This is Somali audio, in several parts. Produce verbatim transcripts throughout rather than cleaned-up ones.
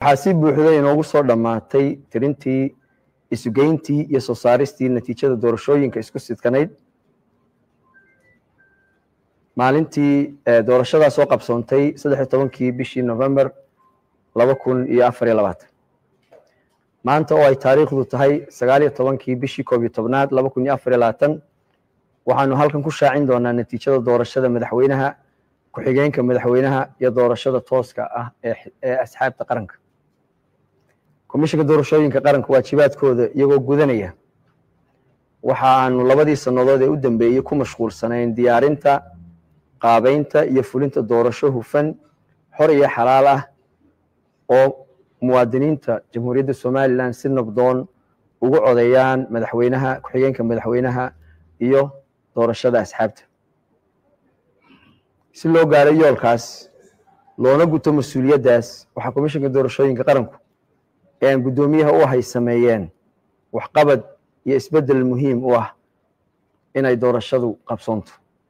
waxaa si buuxda inoogu soo dhamaatay tirintii isugeyntii iyo soo saaristii natiijada doorashooyinka isku sidkanayd maalintii doorashada soo qabsoontay saddex iyo tobankii bishii November laba kun iyo afar iyo labaatan maanta oo ay taariikhdu tahay sagaal iyo tobankii bishii koob iyo tobnaad laba kun iyo afar iyo labaatan waxaanu halkan ku shaacin doonaa natiijada doorashada madaxweynaha ku-xigeenka madaxweynaha iyo doorashada tooska ah ee asxaabta qaranka komishanka doorashooyinka qaranka waajibaadkooda iyagoo gudanaya waxa aanu labadii sanadood ee u dambeeyay ku mashquulsanayn diyaarinta qaabeynta iyo fulinta doorasho hufan xor iyo xalaal ah oo muwaadiniinta jamhuuriyadda Soomaaliland si nabdoon ugu codeeyaan madaxweynaha ku-xigeenka madaxweynaha iyo doorashada asxaabta si loo gaaro yoolkaas loona guto mas'uuliyadaas waxa komishanka doorashooyinka qaranku ee gudoomiyaha u ahay sameeyeen wax qabad iyo isbedel muhiim u ah inay doorashadu qabsoonto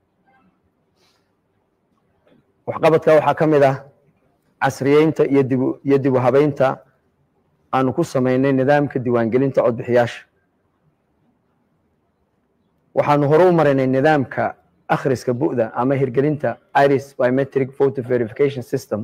wax qabadka waxa kamid ah casriyeynta iyo dib iyo dib u habeynta aanu ku sameeynay nidaamka diiwaangelinta codbixiyaasha waxaanu hore u marinay nidaamka akhriska bu'da ama hirgelinta iris biometric voter verification system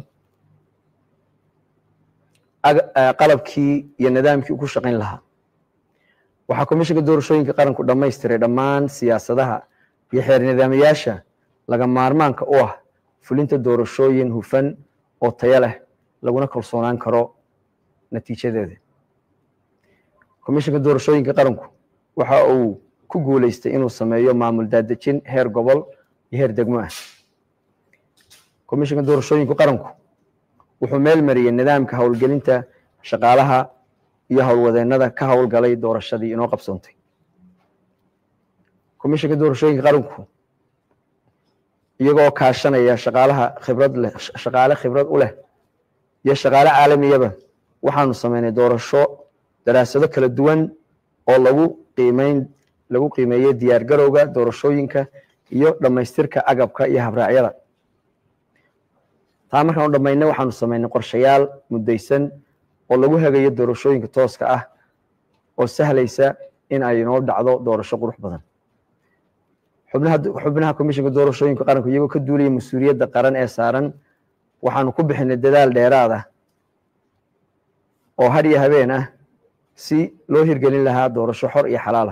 qalabkii iyo nidaamkii ku shaqayn lahaa waxa komishanka doorashooyinka qaranku dhammaystiray dhammaan siyaasadaha iyo xeer nidaamayaasha laga maarmaanka u ah fulinta doorashooyin hufan oo tayo leh laguna kalsoonaan karo natiijadeeda komishanka doorashooyinka qaranku waxa uu ku guuleystay inuu sameeyo maamul daadejin heer gobol iyo heer degmo ah komishanka doorashooyinka qaranku wuxuu meel mariyay nidaamka hawlgelinta shaqaalaha iyo hawlwadeennada ka hawlgalay doorashadii inoo qabsoontay komishanka doorashooyinka qaranku iyagoo kaashanaya shaqaalaha khibrad leh shaqaale khibrad u leh iyo shaqaale caalamiyaba waxaanu sameynay doorasho daraasado kala duwan oo lagu qiimeyn lagu qiimeeyay diyaar garowga doorashooyinka iyo dhamaystirka agabka iyo habraacyada taa markaan u dhamaynay waxaanu sameynay qorshayaal mudaysan oo lagu hagayo doorashooyinka tooska ah oo sahlaysa in ay inoo dhacdo doorasho qurux badan xubnaha xubnaha komishanka doorashooyinka qaranku iyagoo ka duulaya mas'uuliyadda qaran ee saaran waxaanu ku bixinay dadaal dheeraad ah oo har iyo habeen ah si loo hirgelin lahaa doorasho xor iyo xalaal ah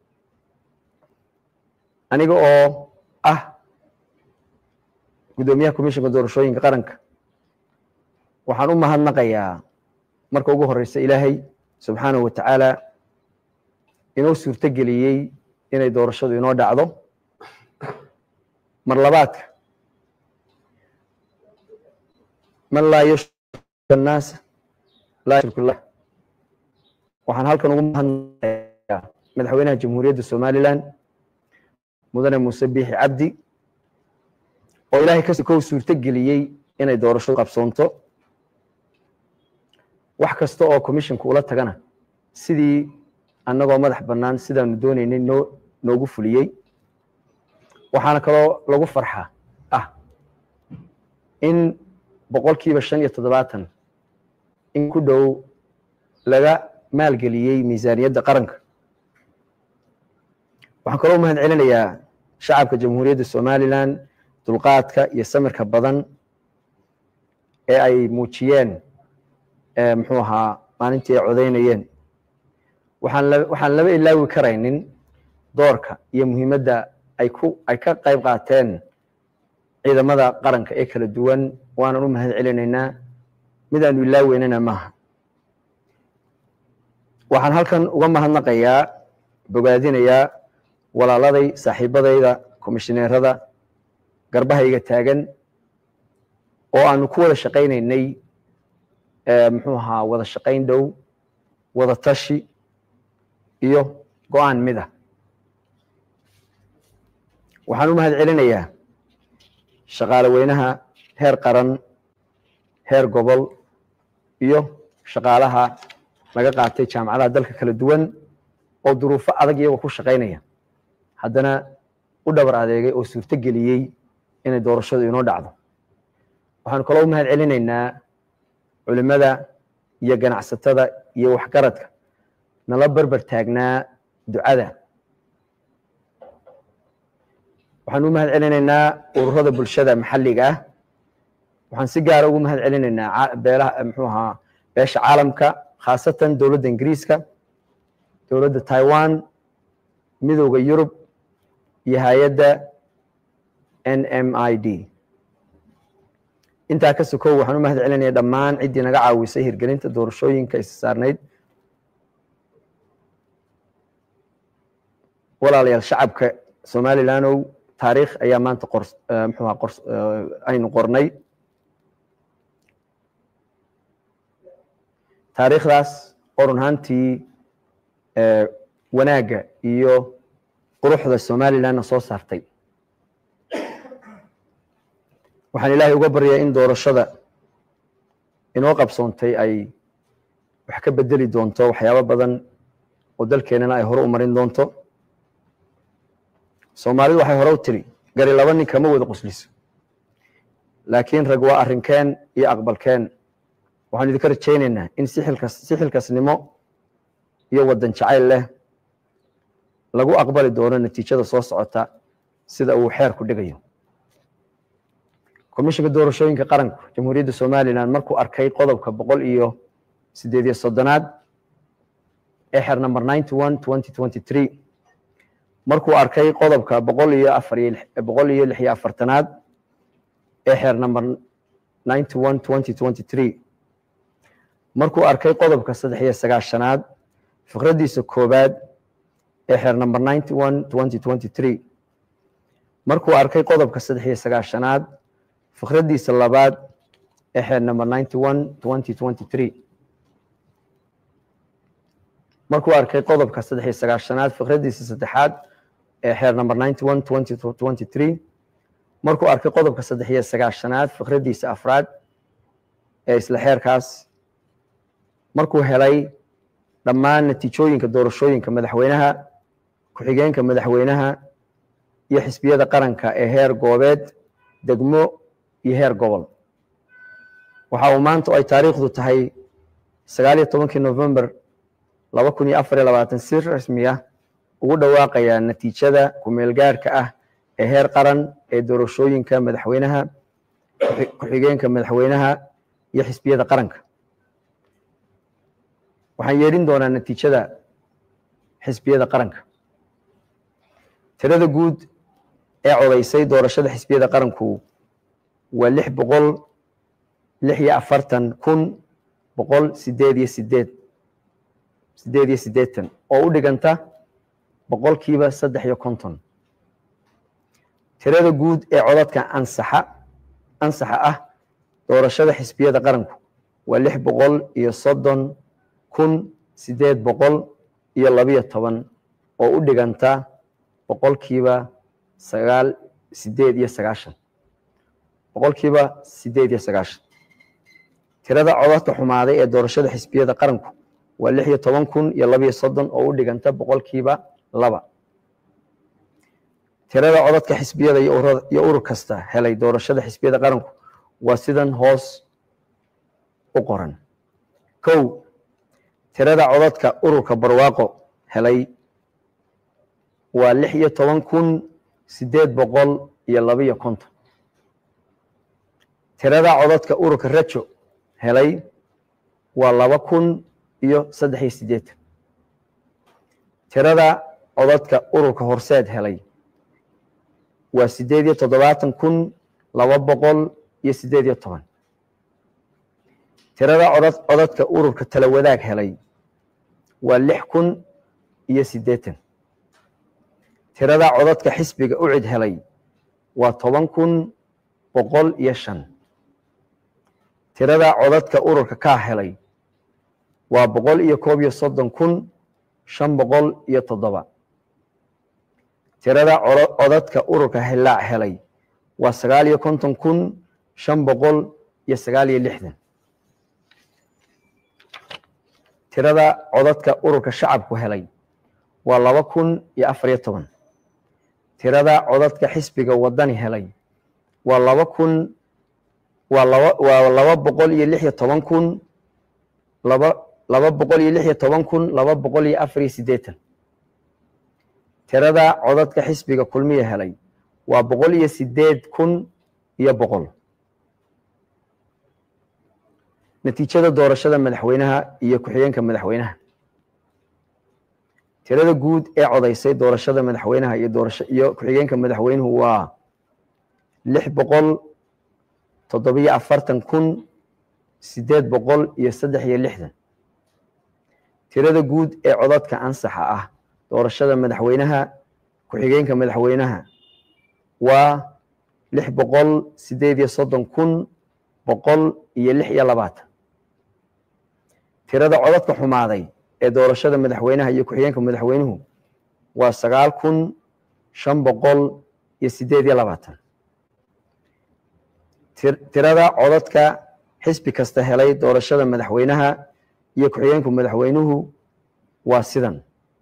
aniga oo ah gudoomiyaha komishanka doorashooyinka qaranka waxaan u mahadnaqayaa marka ugu horeysa ilaahay subxaanahu wa tacaala inoo suurto geliyey inay doorashadu inoo dhacdo mar labaadka man laa yushrik annaas laa yushrik billah waxaan halkan ugu mahadnaqayaa madaxweynaha jamhuuriyadda Soomaaliland mudane Muuse Biixi Cabdi oo ilaahay ka soo suurto geliyay inay doorasho qabsoonto wax kasta oo komishanku ula tagana sidii annagoo madax bannaan sidaanu doonaynay noo noogu fuliyay waxaana kaloo lagu farxaa ah in boqolkiiba shan iyo toddobaatan in ku dhow laga maalgeliyey miisaaniyadda qaranka waxaan kaloo mahad celinayaa shacabka jamhuuriyadda Soomaaliland dulqaadka iyo samirka badan ee ay muujiyeen ee muxuu ahaa maalintii ay codeynayeen waxaan waxaan laba ilaawi karaynin doorka iyo muhiimadda ay ku ay ka qayb qaateen ciidamada qaranka ee kala duwan waana u mahad celinaynaa midaanu ilaaweynana maaha waxaan halkan uga mahadnaqayaa bogaadinayaa walaaladay saaxiibadayda komishineerada garbahayga taagan oo aanu ku wada shaqaynaynay ee muxuu ahaa wada shaqayn dhow wada tashi iyo go'aan mid ah waxaan u mahad celinayaa shaqaale weynaha heer qaran heer gobol iyo shaqaalaha laga qaatay jaamacadaha dalka kala duwan oo duruufo adag iyagoo ku shaqaynaya haddana u dhabar adeegay oo suurto geliyey inay doorashadu inoo dhacdo waxaan kaloo u mahad celinaynaa culimada iyo ganacsatada iyo waxgaradka nala barbar taagnaa ducada. waxaan u mahad celinaynaa ururada bulshada maxalliga ah. waxaan si gaar ah ugu mahad celinaynaa beelaha muxuu ahaa beesha caalamka, khaasatan dowladda Ingiriiska, dowladda Taiwan, midowga Yurub iyo hay'adda N M I D. intaa ka sokow waxaan u mahad celinayaa dhammaan ciddii naga caawisay hirgelinta doorashooyinka is saarneyd. walaalayaal shacabka Somaliland oo taariikh ayaa maanta qor muxuu ahaa qor aynu qornay. taariikhdaas oo run ahaantii wanaagga iyo quruxda Somaliland soo saartay. waxaan ilaahay uga baryaa in doorashada inoo qabsoontay ay wax ka bedeli doonto waxyaabo badan oo dalkeenana ay hore u marin doonto. Soomaalidu waxay hore u tiri gari laba nin kama wada qosliso, laakiin rag waa arrinkeen iyo aqbalkeen. waxaan idinka rajaynaynaa in sixilkas sixilkasnimo iyo wadan jacayl leh lagu aqbali doono natiijada soo socota sida uu xeer ku dhigayo. komishanka doorashooyinka qaranka jamhuuriyadda Somaliland markuu arkay qodobka boqol iyo sideed iyo soddonaad ee xeer number ninety-one twenty twenty-three, markuu arkay qodobka boqol iyo afar iyo boqol iyo lix iyo afartanaad ee xeer number ninety-one twenty twenty-three, markuu arkay qodobka saddex iyo sagaashanaad fikradiisa koobaad ee xeer number ninety-one twenty twenty-three, markuu arkay qodobka saddex iyo sagaashanaad fikradiisa labaad ee xeer number ninety-one twenty twenty-three, markuu arkay qodobka saddex iyo sagaashanaad fikradiisa saddexaad ee xeer number ninety-one twenty twenty-three, markuu arkay qodobka saddex iyo sagaashanaad fikradiisa afraad ee isla xeerkaas, markuu helay dhammaan natiijooyinka doorashooyinka madaxweynaha, ku-xigeenka madaxweynaha iyo xisbiyada qaranka ee heer goobeed, degmo iyo heer gobol. waxa uu maanta ay taariikhdu tahay sagaal iyo tobankii November laba kun iyo afar iyo labaatan si rasmi ah ugu dhawaaqaya natiijada ku meel gaarka ah ee heer qaran ee doorashooyinka madaxweynaha, ku-xigeenka madaxweynaha iyo xisbiyada qaranka. waxaan yeedhin doonaa natiijada xisbiyada qaranka. tirada guud ee codaysay doorashada xisbiyada qaranku waa lix boqol lix iyo afartan kun boqol sideed iyo sideed sideed iyo siddeetan oo u dhiganta boqolkiiba saddex iyo konton. tirada guud ee codadka ansaxa ansaxa ah doorashada xisbiyada qaranku waa lix boqol iyo soddon kun sideed boqol iyo labiyo toban oo u dhiganta boqolkiiba sagaal sideed iyo sagaashan boqolkiiba sideed iyo sagaashan. tirada codadka xumaaday ee doorashada xisbiyada qaranku waa lix iyo toban kun iyo labiyo soddon oo u dhiganta boqolkiiba laba. tirada codadka xisbiyada iyo urur kasta helay doorashada xisbiyada qaranku waa sidan hoos u qoran. kow, tirada codadka ururka barwaaqo helay waa lix iyo toban kun sideed boqol iyo labiyo konton. tirada codadka ururka rajo helay waa laba kun iyo saddex iyo siddeetan. tirada codadka ururka horseed helay waa sideed iyo toddobaatan kun laba boqol iyo sideed iyo toban. tirada codad codadka ururka tala wadaag helay waa lix kun iyo siddeetan. tirada codadka xisbiga ucid helay waa toban kun boqol iyo shan. tirada codadka ururka kaa helay waa boqol iyo koob iyo soddon kun shan boqol iyo toddoba. tirada codadka ururka hillaac helay waa sagaal iyo konton kun shan boqol iyo sagaal iyo lixdan. tirada codadka ururka shacabku helay waa laba kun iyo afar iyo toban. tirada codadka xisbiga wadani helay waa laba kun waa laba waa laba boqol iyo lix iyo toban kun laba laba boqol iyo lix iyo toban kun laba boqol iyo afar iyo siddeetan. tirada codadka xisbiga kulmiye helay waa boqol iyo siddeed kun iyo boqol. natiijada doorashada madaxweynaha iyo ku-xigeenka madaxweynaha. tirada guud ee codaysay doorashada madaxweynaha iyo doorasho iyo ku-xigeenka madaxweynuhu waa lix boqol toddobiyo afartan kun siddeed boqol iyo saddex iyo lixdan. tirada guud ee codadka ansaxa ah doorashada madaxweynaha ku-xigeenka madaxweynaha waa lix boqol siddeed iyo soddon kun boqol iyo lix iyo labaatan. tirada codadka xumaaday ee doorashada madaxweynaha iyo ku-xigeenka madaxweynuhu waa sagaal kun shan boqol iyo siddeed iyo labaatan. tirada codadka xisbi kasta helay doorashada madaxweynaha iyo ku-xigeenka madaxweynuhu waa sidan.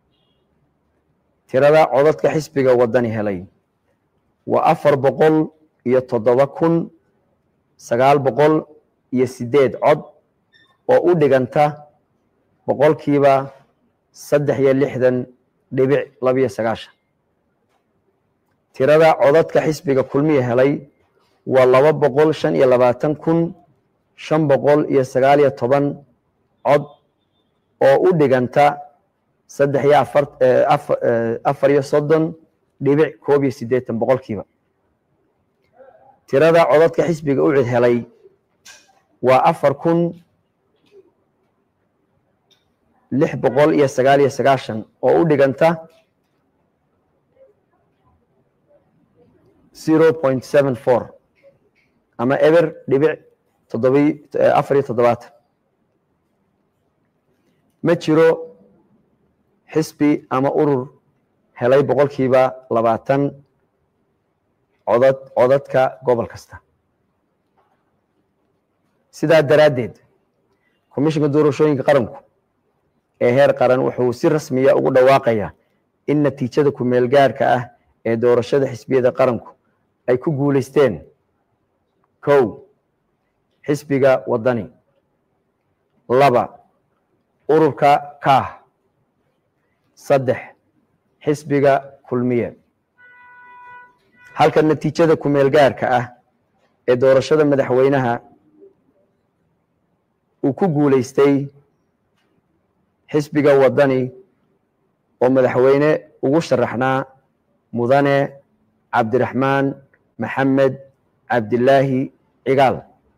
tirada codadka xisbiga wadani helay waa afar boqol iyo toddoba kun sagaal boqol iyo siddeed cod oo u dhiganta boqolkiiba saddex iyo lixdan dhibic labiyo sagaashan. tirada codadka xisbiga kulmiye helay waa laba boqol shan iyo labaatan kun shan boqol iyo sagaal iyo toban cod oo u dhiganta saddex iyo afar afar iyo soddon dhibic koob iyo siddeetan boqolkiiba. tirada codadka xisbiga ucid helay waa afar kun lix boqol iyo sagaal iyo sagaashan oo u dhiganta zero point seven four ama eber dhibic toddobi afar iyo toddobaatan. ma jiro xisbi ama urur helay boqolkiiba labaatan codad codadka gobol kasta. sidaa daraaddeed komishinka doorashooyinka qaranku ee heer qaran wuxuu si rasmiya ugu dhawaaqayaa in natiijada ku-meel gaarka ah ee doorashada xisbiyada qaranku ay ku guuleysteen: kow, xisbiga wadani; laba, ururka kaah; saddex, xisbiga kulmiye. halka natiijada ku-meel gaarka ah ee doorashada madaxweynaha uu ku guuleystay xisbiga wadani oo madaxweyne ugu sharaxnaa mudane cabdiraxmaan maxamed cabdilaahi cigaal,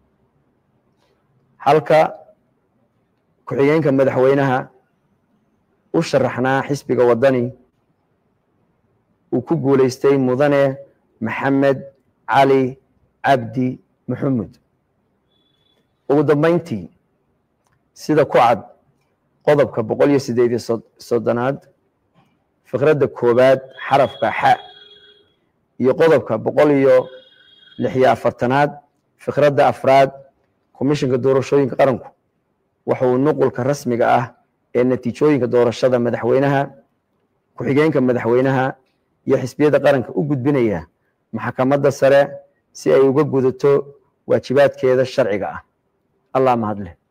halka ku-xigeenka madaxweynaha u sharaxnaa xisbiga wadani uu ku guuleystay mudane maxamed cali cabdi maxamuud. ugu dambeyntii, sida ku cad qodobka boqol iyo siddeed iyo soddonaad fiqradda koowaad xarafka xa iyo qodobka boqol iyo lix iyo afartanaad fiqradda afraad, komishinka doorashooyinka qaranku wuxuu nuqulka rasmiga ah ee natiijooyinka doorashada madaxweynaha, ku-xigeenka madaxweynaha iyo xisbiyada qaranka u gudbinaya maxkamadda sare si ay uga gudato waajibaadkeeda sharciga ah. allah mahad leh.